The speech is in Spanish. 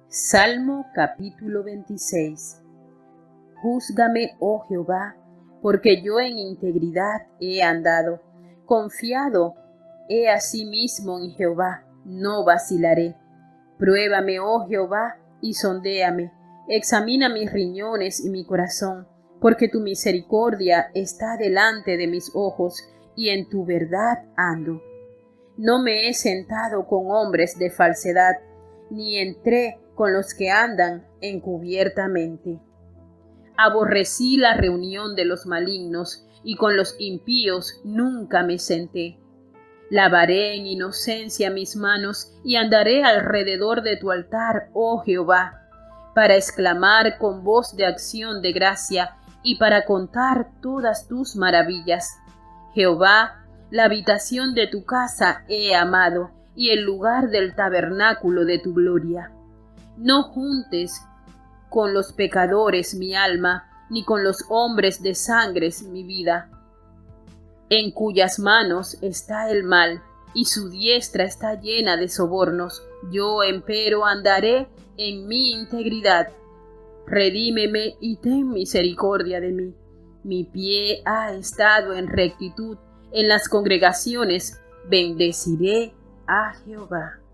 Salmo capítulo 26. Júzgame, oh Jehová, porque yo en integridad he andado. Confiado he asimismo en Jehová, no vacilaré. Pruébame, oh Jehová, y sondéame. Examina mis riñones y mi corazón, porque tu misericordia está delante de mis ojos, y en tu verdad ando. No me he sentado con hombres de falsedad, ni entré con los que andan encubiertamente. Aborrecí la reunión de los malignos, y con los impíos nunca me senté. Lavaré en inocencia mis manos, y andaré alrededor de tu altar, oh Jehová, para exclamar con voz de acción de gracia, y para contar todas tus maravillas. Jehová, la habitación de tu casa he amado, y el lugar del tabernáculo de tu gloria. No juntes con los pecadores mi alma, ni con los hombres de sangres mi vida, en cuyas manos está el mal, y su diestra está llena de sobornos. Yo, empero, andaré en mi integridad. Redímeme y ten misericordia de mí. Mi pie ha estado en rectitud, en las congregaciones bendeciré a Jehová.